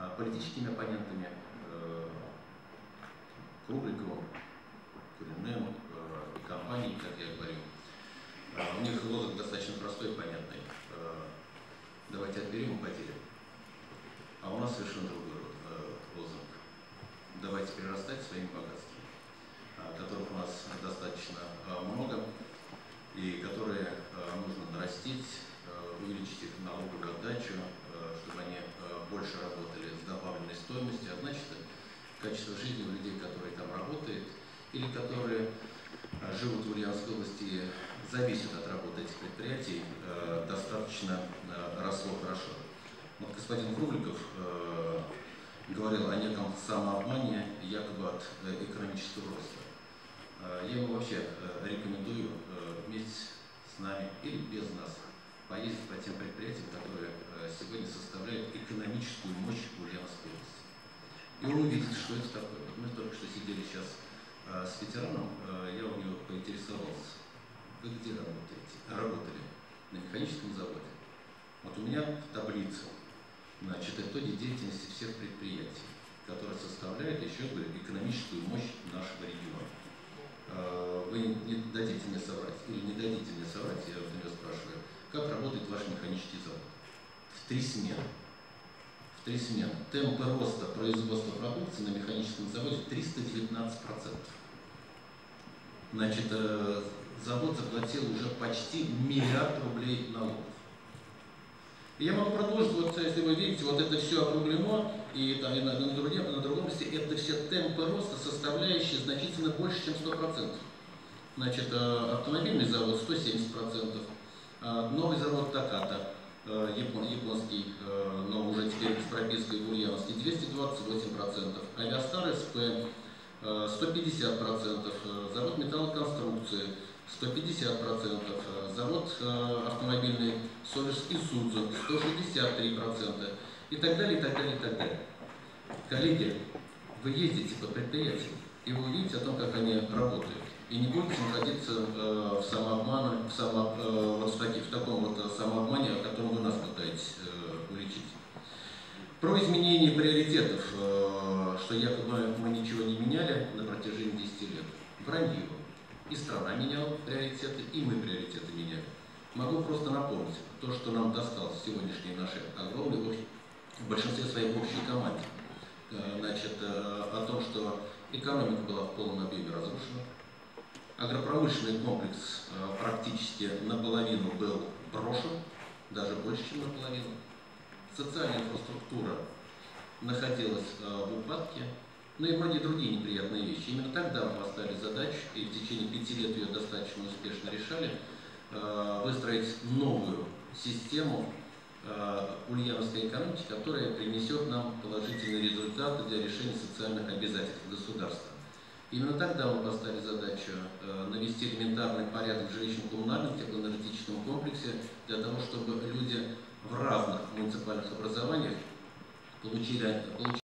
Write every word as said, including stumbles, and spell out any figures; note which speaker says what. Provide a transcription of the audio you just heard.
Speaker 1: политическими оппонентами, Кругликовым, Куриным и компанией, как я говорю. У них лозунг достаточно простой и понятный. Давайте отберем и поделим. А у нас совершенно другой лозунг. Давайте прирастать своим богатством, которых у нас достаточно много, и которые нужно нарастить, увеличить их налоговую отдачу, чтобы они больше работали с добавленной стоимостью, а значит, качество жизни у людей, которые там работают, или которые живут в Ульяновской области и зависят от работы этих предприятий, достаточно росло хорошо. Вот господин Кругликов говорил о неком самообмане якобы от экономического роста. Я ему вообще рекомендую вместе с нами или без нас поездить по тем предприятиям, которые сегодня составляют экономическую мощь Ульяновской области. И он увидит, что это такое. Вот мы только что сидели сейчас с ветераном, я у него поинтересовался: вы где работаете? Работали на механическом заводе. Вот у меня в таблице, значит, итоги деятельности всех предприятий, которые составляют, еще говорю, экономическую мощь нашего региона. Вы не дадите мне соврать, или не дадите мне соврать, я вот меня спрашиваю, как работает ваш механический завод? В три смены. В три смены. Темпы роста производства продукции на механическом заводе триста девятнадцать процентов. Значит, завод заплатил уже почти миллиард рублей налогов. И я могу продолжить, вот если вы видите, вот это все округлено, и, там, и на, на, другом, на другом месте это все темпы роста, составляющие значительно больше, чем сто процентов. Значит, автомобильный завод сто семьдесят процентов, новый завод Таката, япон, японский, но уже теперь с пропиской в Ульяновске, двести двадцать восемь процентов, Авиастар СП сто пятьдесят процентов, завод металлоконструкции сто пятьдесят процентов, завод автомобильный Совеж Исудзу сто шестьдесят три процента и так далее, и так далее, и так далее. Коллеги, вы ездите по предприятиям, и вы увидите о том, как они работают. И не будете находиться э, в самообмане, в, само, э, вот в, таки, в таком вот самообмане, о котором вы нас пытаетесь э, уличить. Про изменение приоритетов, э, что якобы мы ничего не меняли на протяжении десяти лет. Вранье. И страна меняла приоритеты, и мы приоритеты меняли. Могу просто напомнить то, что нам досталось в сегодняшней нашей огромной, в большинстве своей общей команде. Э, значит, э, о том, что экономика была в полном объеме разрушена. Агропромышленный комплекс э, практически наполовину был брошен, даже больше, чем наполовину. Социальная инфраструктура находилась э, в упадке, ну и многие другие неприятные вещи. Именно тогда мы поставили задачу, и в течение пяти лет ее достаточно успешно решали, э, выстроить новую систему э, ульяновской экономики, которая принесет нам положительные результаты для решения социальных обязательств государства. Именно тогда мы поставили задачу э, навести элементарный порядок в жилищно-коммунальном теплоэнергетическом комплексе для того, чтобы люди в разных муниципальных образованиях получили, получили